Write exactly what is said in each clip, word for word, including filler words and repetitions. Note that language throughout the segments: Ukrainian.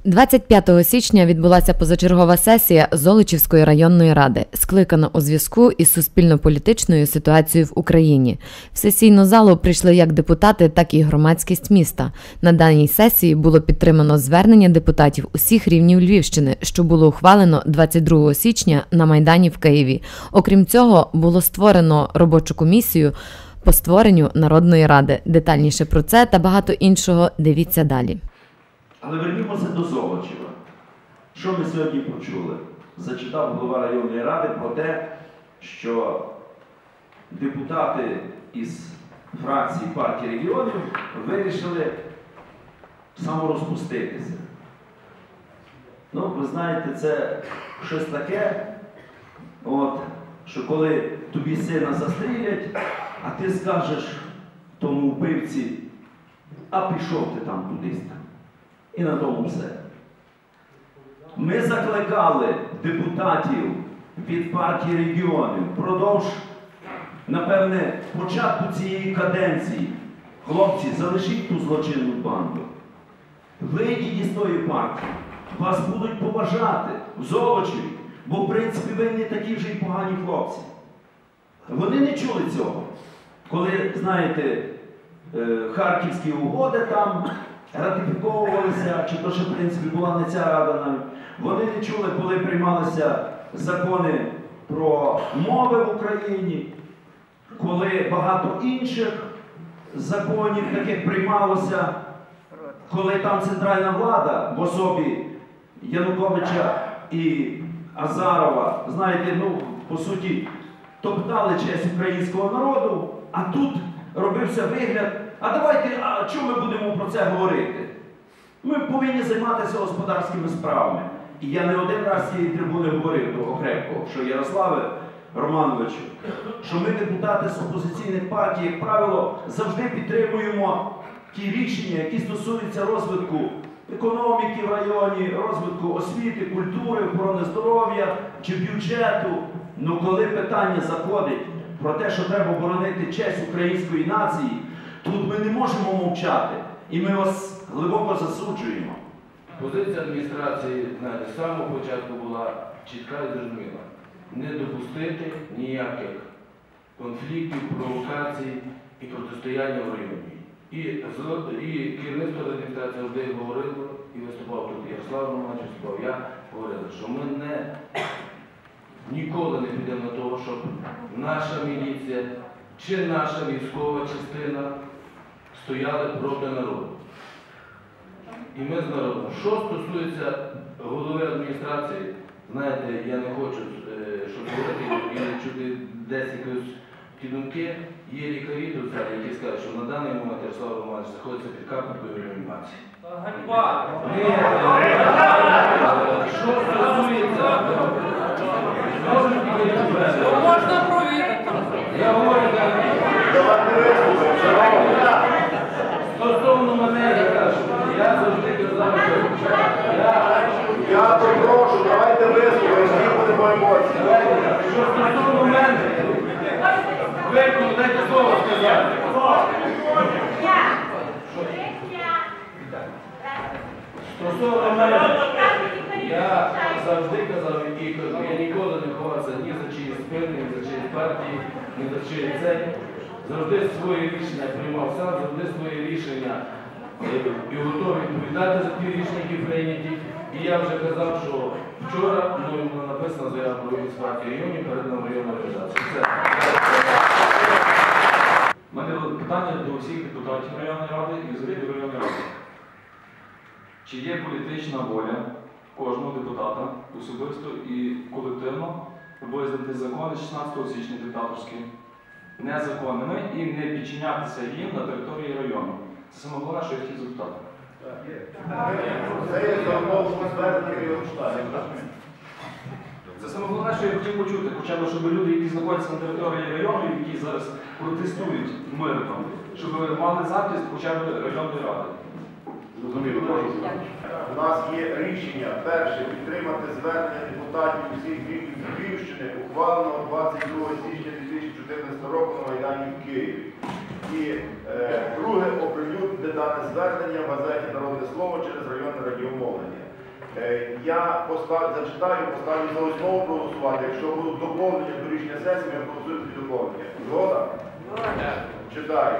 двадцять п'ятого січня відбулася позачергова сесія Золочівської районної ради, скликана у зв'язку із суспільно-політичною ситуацією в Україні. В сесійну залу прийшли як депутати, так і громадськість міста. На даній сесії було підтримано звернення депутатів усіх рівнів Львівщини, що було ухвалено двадцять другого січня на Майдані в Києві. Окрім цього, було створено робочу комісію по створенню Народної ради. Детальніше про це та багато іншого дивіться далі. Але вернімося до Золочева. Що ми сьогодні почули? Зачитав голова районної ради про те, що депутати із фракції партії регіонів вирішили саморозпуститися. Ну, ви знаєте, це щось таке, от, що коли тобі сина застрілять, а ти скажеш тому вбивці, а пішов ти там кудись там. І на тому все. Ми закликали депутатів від партії регіонів впродовж, напевне, початку цієї каденції. Хлопці, залишіть ту злочинну банду. Вийдіть із тої партії. Вас будуть поважати в Золочеві, бо, в принципі, ви не такі вже й погані хлопці. Вони не чули цього. Коли, знаєте, харківські угоди там ратифіковувалися, чи то, що, в принципі, була не ця рада навіть. Вони не чули, коли приймалися закони про мови в Україні, коли багато інших законів таких приймалося, коли там центральна влада в особі Януковича і Азарова, знаєте, ну, по суті, топтали честь українського народу, а тут робився вигляд, а давайте, а чому ми будемо про це говорити? Ми повинні займатися господарськими справами. І я не один раз з цієї трибуни говорив до Окрепкого, що Ярославе Романовичу, що ми, депутати з опозиційних партій, як правило, завжди підтримуємо ті рішення, які стосуються розвитку економіки в районі, розвитку освіти, культури, охорони здоров'я чи бюджету. Ну коли питання заходить про те, що треба боронити честь української нації, тут ми не можемо мовчати. І ми вас глибоко засуджуємо. Позиція адміністрації, знаєте, з самого початку була чітка і зрозуміла. Не допустити ніяких конфліктів, провокацій і протистояння в районі. І, і керівництво адміністрації завжди говорило, і виступав тут Ярослав Романович, виступав я, говорили, що ми не, ніколи не підемо на того, щоб наша міліція чи наша військова частина стояли проти народу. І ми з народом. Що стосується голови адміністрації, знаєте, я не хочу, щоб говорити і не чути десь якісь ті думки. Є лікарі тут, які скажуть, що на даний момент Ярослав Романович знаходиться під капелькою реанімації. Ганьба! Що стосується... Можна провірити. Я говорю, стосовно мене, я кажу, я завжди казав, що я... Я попрошу, давайте вислухаємо, які будемо емоції. Що стосовно мене, Верху, дайте слово сказати. Стосовно мене, я завжди казав і кажу, я ніколи не ховався ні за чиї спини, ні за чиї партії, ні за чиї цей. Завжди свої рішення приймав сам, завжди свої рішення і готовий відповідати за ті рішення, які прийняті. І я вже казав, що вчора мною була написана заява про вивіз партії районів перед районною організацією. У мене питання до всіх депутатів районної ради і взагалі до районної ради. Чи є політична воля кожного депутата особисто і колективно визнати закони шістнадцятого січня диктаторські незаконними і не підчинятися їм на території району? Це саме головне, що я хотів запитати. Це є замовлення звернення Рівненщини. Це саме головне, що я хотів почути, хоча б, щоб люди, які знаходяться на території району, які зараз протестують мирно, щоб мали захист хоча б районної ради. Зрозуміло, прошу. У нас є рішення, перше, підтримати звернення депутатів усіх рівнів Львівщини, ухваленого двадцять другого січня дві тисячі чотирнадцятого року на Майдані в Києві. І е, друге, оприлюднити дане звернення в газеті «Народне слово» через районне радіомовлення. Е, Я постав, зачитаю, поставлю за основу проголосувати. Якщо будуть доповнення до рішення сесії, ми проголосуємо за доповнення. Згода? Читаю.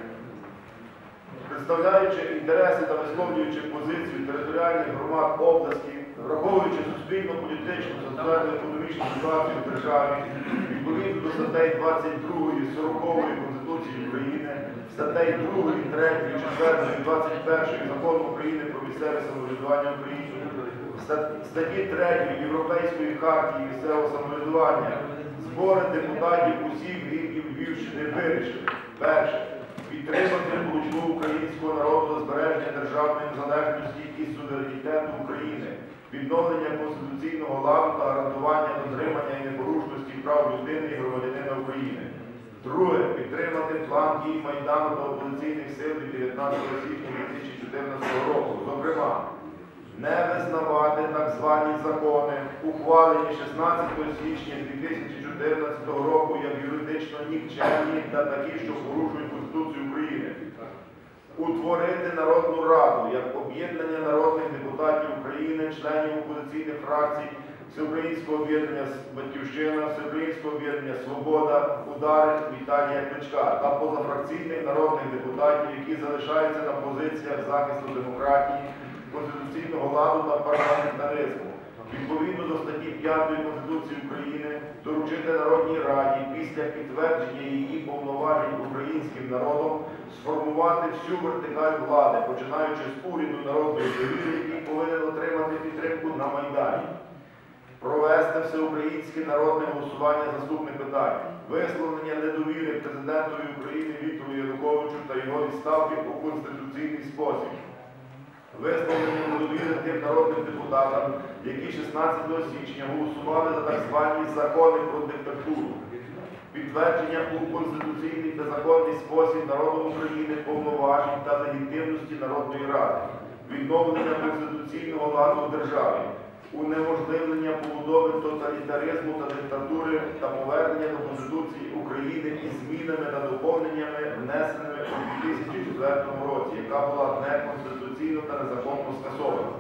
Представляючи інтереси та висловлюючи позицію територіальних громад області, враховуючи суспільну, політичну, соціальну, економічну ситуацію в державі, відповідно до статей двадцять другої, сорокової Конституції України, статей другої, третьої, четвертої, двадцять першої Закону України про місцеве самоврядування України, статті третьої Європейської хартії місцевого самоврядування, збори депутатів усіх рівнів Львівщини вирішили. Перше. Підтримати боротьбу українського народу за збереження державної незалежності і суверенітету України, відновлення конституційного ладу та гарантування дотримання і непорушності прав людини і громадянина України. Друге. Підтримати план дій Майдану та опозиційних сил від дев'ятнадцятого січня дві тисячі чотирнадцятого року. Зокрема, не визнавати так звані закони, ухвалені шістнадцятого січня дві тисячі чотирнадцятого року як юридично нікчемні та такі, що порушують Конституцію України. Утворити Народну Раду як об'єднання народних депутатів України, членів опозиційних фракцій, Всеукраїнського об'єднання «Батьківщина», Всеукраїнського об'єднання «Свобода», «Удари» Віталія Кличка та позафракційних народних депутатів, які залишаються на позиціях захисту демократії, конституційного ладу та парламентаризму. Відповідно до статті п'ятої Конституції України доручити Народній Раді після підтвердження її повноважень українським народом сформувати всю вертикаль влади, починаючи з уряду народної довіри, який повинен отримати підтримку на Майдані. Провести всеукраїнське народне голосування наступних питань. Висловлення недовіри президентові України Віктору Януковичу та його відставки у конституційний спосіб. Висловлення недовіри тим народним депутатам, які шістнадцятого січня голосували за так звані закони про диктатуру. Підтвердження у конституційний та законний спосіб народом України повноважень та легітимності Народної Ради. Відновлення конституційного ладу в державі. Унеможливлення побудови тоталітаризму та диктатури та повернення до Конституції України із змінами та доповненнями, внесеними у дві тисячі четвертому році, яка була неконституційно та незаконно скасована.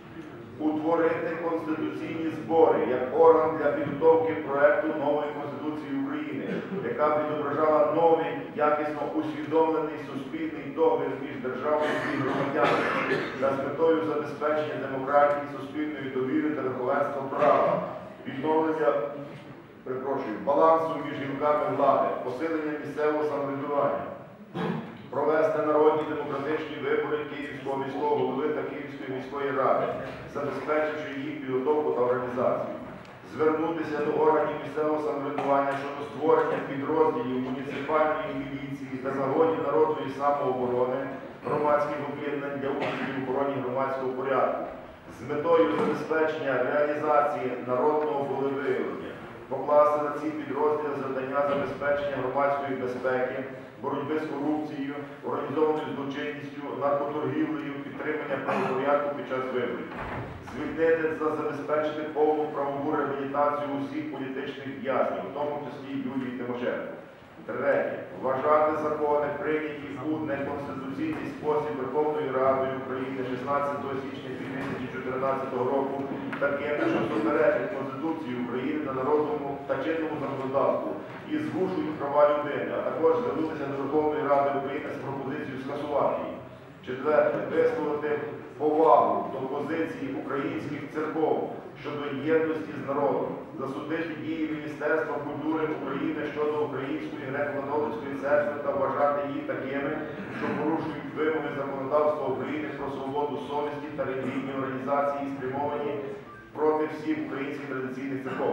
Утворити конституційні збори як орган для підготовки проекту нової Конституції України, яка відображала новий, якісно усвідомлений суспільний договір між державою і громадянами та з метою забезпечення демократії, суспільної довіри та верховенства права, відновлення, перепрошую, балансу між гілками влади, посилення місцевого самоврядування. Провести народні демократичні вибори Київського міського голови та Київської міської ради, забезпечивши їх підготовку та організацію. Звернутися до органів місцевого самоврядування щодо створення підрозділів муніципальної міліції та загонів народної самооборони, громадських об'єднань для участі в охороні громадського порядку з метою забезпечення реалізації народного волевиявлення, покласти на ці підрозділи завдання забезпечення громадської безпеки, боротьби з корупцією, організованою злочинністю, наркоторгівлею, підтримання правопорядку під час виборів. Звільнити та забезпечити повну правову реабілітацію усіх політичних в'язнів, в тому числі Юлії Тимошенко. Третє. Вважати закони, прийняті у неконституційний спосіб Верховною Радою України шістнадцятого січня дві тисячі чотирнадцятого року, такими, що суперечать Конституції України та народному та чинному законодавству і згушують права людини, а також звернутися до Верховної Ради України з пропозицією скасувати її. Четверте. Висловити повагу до позиції українських церков щодо єдності з народом, засудити дії Міністерства культури України щодо Української греко-католицької церкви та вважати її такими, що порушують вимоги законодавства України про свободу совісті та релігійні організації, спрямовані проти всіх українських традиційних церков.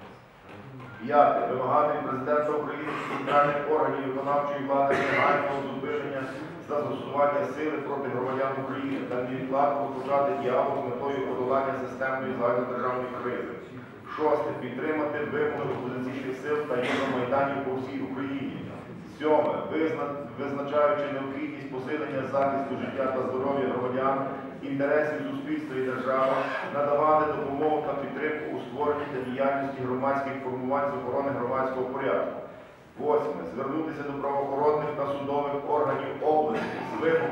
П'яте. Вимагати від президента України і центральних органів виконавчої влади негайного зупинення застосування сили проти громадян України та невідкладно розпочати діалог з метою подолання системної загальнодержавної кризи. Шосте. Підтримати вимоги опозиційних сил та євромайданів по всій Україні. Сьоме. Визначаючи необхідність посилення захисту життя та здоров'я громадян, інтересів суспільства і держави, надавати допомогу та підтримку у створенні та діяльності громадських формувань з охорони громадського порядку. Восьме. Звернутися до правоохоронних та судових органів області з вимогою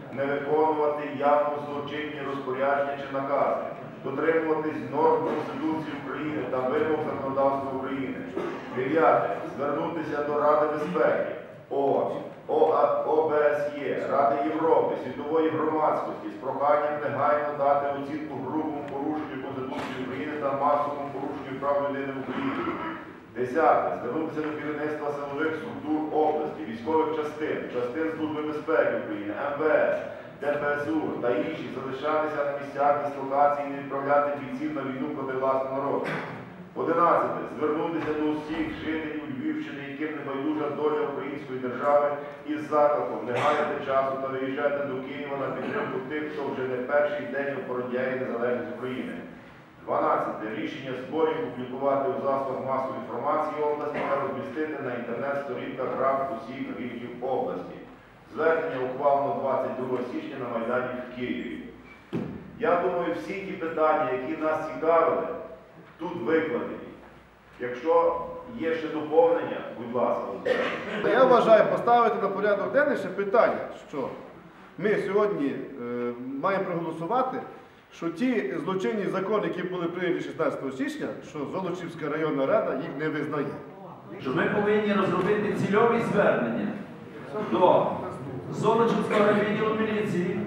не виконувати явно злочинні розпорядження чи накази, дотримуватись норм Конституції України та вимог законодавства України. Дев'яте. Звернутися до Ради безпеки, ООН, О Б С Є, Ради Європи, світової громадськості з проханням негайно дати оцінку грубому порушенню Конституції України та масовому порушенню прав людини в Україні. Десяте. Звернутися до керівництва силових структур області, військових частин, частин Служби безпеки України, М В С, Д П С У та інших залишатися на місцях дислокації і не відправляти бійців на війну проти власного народу. Одинадцяте. Звернутися до усіх жителів Львівщини, яким не байдужа доля української держави, із закликом не гаяти часу та виїжджати до Києва на підтримку тих, хто вже не перший день охороняє незалежність України. дванадцяте. Рішення зборів публікувати у засобах масової інформації області та розмістити на інтернет-сторінках рад усіх рівнів області. Звернення ухвалено двадцять другого січня на Майдані в Києві. Я думаю, всі ті питання, які нас цікавили, тут викладені. Якщо є ще доповнення, будь ласка. Я вважаю поставити на порядок денний ще питання, що ми сьогодні е, маємо проголосувати, що ті злочинні закони, які були прийняті шістнадцятого січня, що Золочівська районна рада їх не визнає. Що ми повинні розробити цільові звернення до Золочівського райвідділу міліції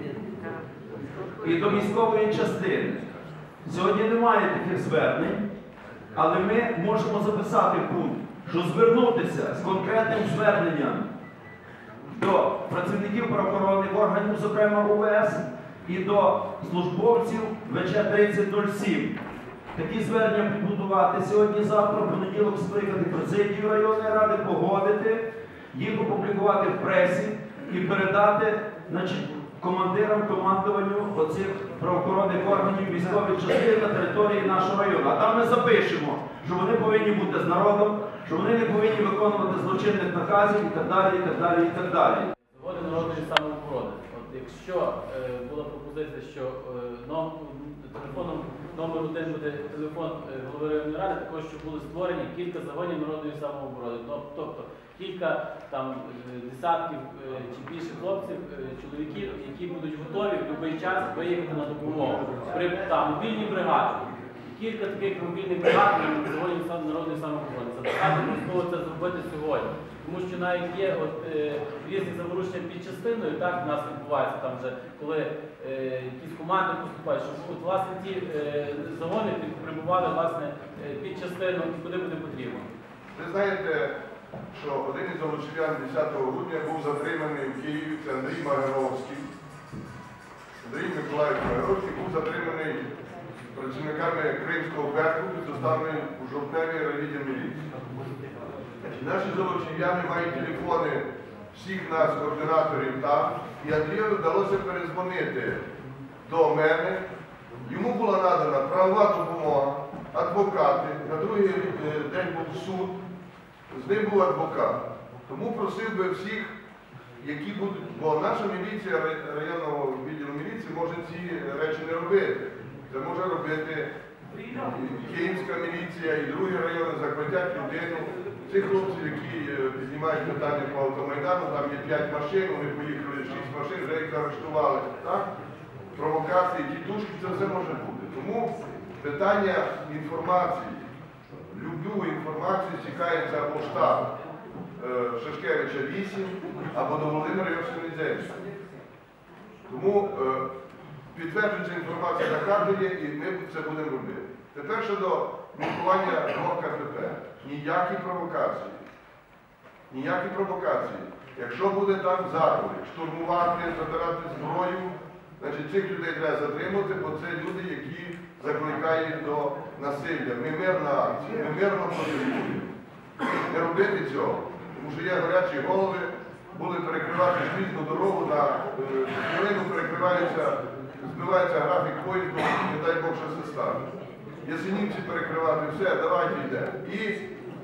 і до військової частини. Сьогодні немає таких звернень, але ми можемо записати пункт, що звернутися з конкретним зверненням до працівників правоохоронних органів, зокрема У В С, і до службовців В Ч тридцять нуль сім. Такі звернення підготувати сьогодні-завтра, в понеділок скликати президію районної ради, погодити, їх опублікувати в пресі і передати, значить, командирам, командуванню оцих правоохоронних органів військових частин на території нашого району. А там ми запишемо, що вони повинні бути з народом, що вони не повинні виконувати злочинних наказів і так далі, і так далі, і так далі. Заводи народної самооборони. От якщо е, була пропозиція, що е, ном, телефоном номер один буде телефон е, голови районної ради, також щоб були створені кілька загонів народної самооборони. Тобто кілька там десятків е, чи більше хлопців, е, чоловіків, які будуть готові в будь-який час виїхати на допомогу. При там мобільній бригаді. Кілька таких мобільних бригад загонів народної самооборони. Записати обов'язково це зробити сьогодні. Тому що навіть є от, е, різні заворушення під частиною, так в нас відбувається там вже, коли е, якісь команди поступають, щоб от, власне ті е, загони прибували власне під частину, куди буде потрібно. Ви знаєте, що один із золочів'ян десятого грудня був затриманий в Києві, це Андрій Магаровський. Андрій Миколаївич Магаровський був затриманий працівниками Кримського Беркуту, доставлений у жовтневий райвідділ міліції. Наші золочів'яни мають телефони всіх нас, координаторів там, і Андрію вдалося перезвонити до мене. Йому була надана правова допомога, адвокати, на другий день був суд, з ним був адвокат. Тому просив би всіх, які будуть, бо наша міліція, районного відділу міліції, може ці речі не робити. Це може робити Київська міліція і другі райони, захватять людину. Цих хлопців, які піднімають питання по автомайдану, там є п'ять машин, вони поїхали шість машин, вже їх арештували. Так? Провокації, тітушки, це все може бути. Тому питання інформації, люблю інформацію, цікається або штаб Шашкевича вісім, або до Володимира Йосифовича. Тому підтверджується інформація на карті і ми це будемо робити. Тепер щодо блокування двох К П П. Ніякі провокації. Ніякі провокації. Якщо буде там заклик, штурмувати, забирати зброю, значить цих людей треба затримати, бо це люди, які закликають до насилля. Ми мирна акція, ми мирно протестуємо. Не робити цього. Тому що є гарячі голови, були перекривати желізну дорогу, на хвилину перекриваються, збивається графік поїзду, не дай Бог, що це стане. Ясенівці перекривати, все, давайте йдемо. І е,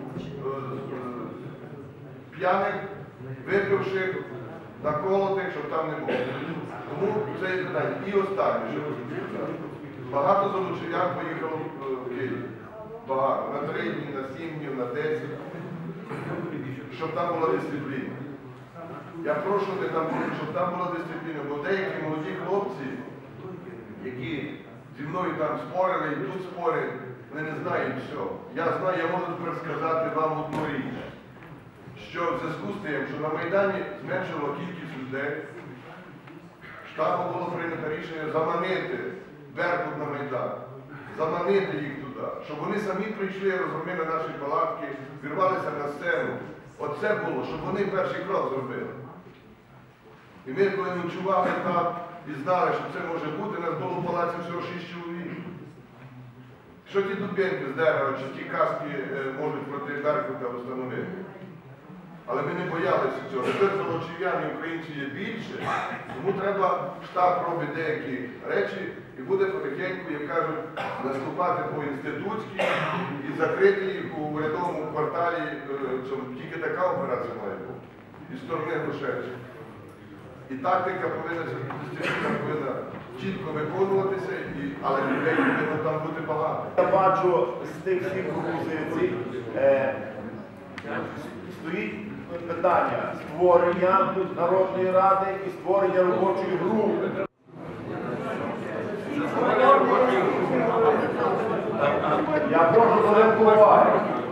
е, п'яних, випивших, наколотих, щоб там не було. Тому це є питання. І останнє, що хочу сказати. Багато золочів'ян поїхало в Київ. Багато. На три дні, на сім днів, на десять. Щоб там була дисципліна. Я прошу, не там, щоб там була дисципліна, бо деякі молоді хлопці, які зі мною там спорили і тут спорять, вони не знають все. Я знаю, я можу тепер сказати вам одну річ, що в зв'язку з тим, що на Майдані зменшило кількість людей, штабом було прийнято рішення заманити Беркут на Майдан, заманити їх туди, щоб вони самі прийшли, розгромили наші палатки, вірвалися на сцену. Оце було, щоб вони перший крок зробили. І ми, коли ночували там і знали, що це може бути, нас було в палаці всього шість чоловік. Що ті дубинки з дерева, чи ті каски е, можуть проти Беркута встановити? Але ми не боялися цього. Тепер золочів'ян і українців є більше, тому треба, штаб робить деякі речі і буде потихеньку, як кажуть, наступати по-інститутськи і закрити їх у урядовому кварталі. Цьому. Тільки така операція має бути. І сторони Грушевська. І тактика повинна, дисципліна повинна чітко виконуватися, і, але людей повинно там бути багато. Я бачу з тих всіх пропозицій е, стоїть питання створення Народної Ради і створення робочої групи. Я прошу звернути увагу.